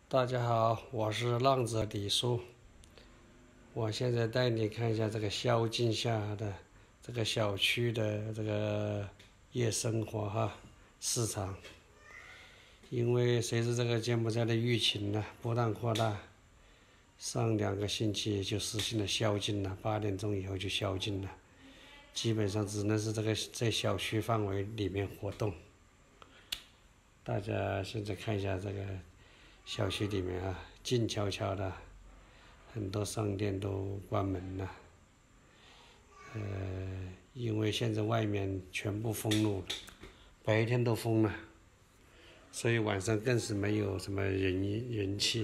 大家好，我是浪子李叔。我现在带你看一下这个宵禁下的这个小区的这个夜生活市场。因为随着这个柬埔寨的疫情呢不断扩大，上2个星期就实行了宵禁了，8点钟以后就宵禁了，基本上只能是在小区范围里面活动。大家现在看一下这个小区里面静悄悄的，很多商店都关门了。因为现在外面全部封路了，白天都封了，所以晚上更是没有什么人气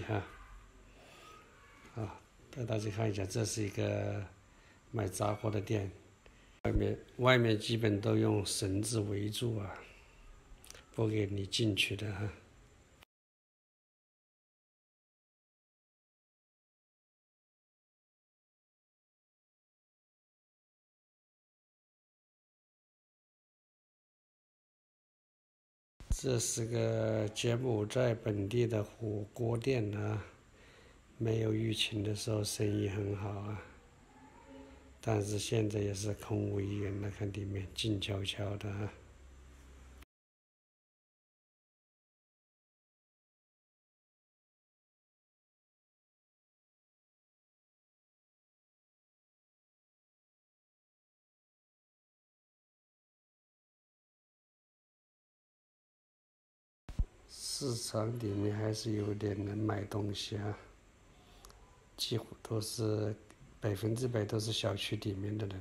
带大家看一下，这是一个卖杂货的店，外面基本都用绳子围住不给你进去的这是个柬埔寨本地的火锅店没有疫情的时候生意很好但是现在也是空无一人了，看里面静悄悄的市场里面还是有点人买东西几乎都是100%都是小区里面的人。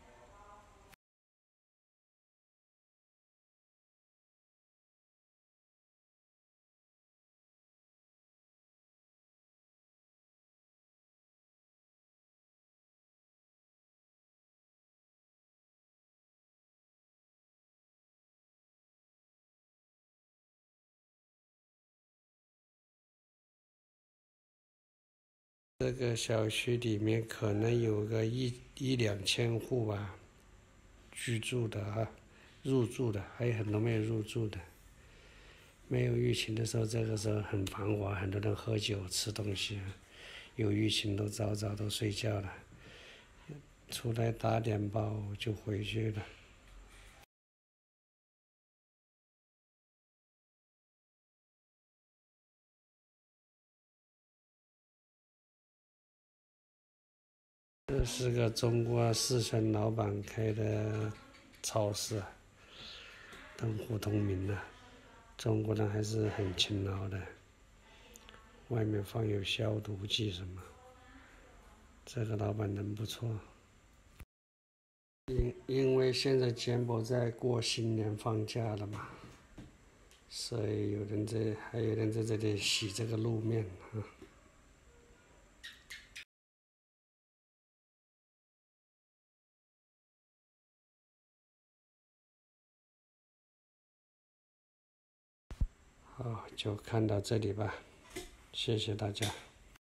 这个小区里面可能有个1-2千户居住的入住的，还有很多没有入住的。没有疫情的时候，这个时候很繁华，很多人喝酒吃东西有疫情都早早都睡觉了，出来打点包就回去了。这是个中国4川老板开的超市，灯火通明中国人还是很勤劳的，外面放有消毒剂什么，这个老板人不错。因为现在柬埔寨过新年放假了嘛，所以还有人在这里洗这个路面好，就看到这里吧，谢谢大家。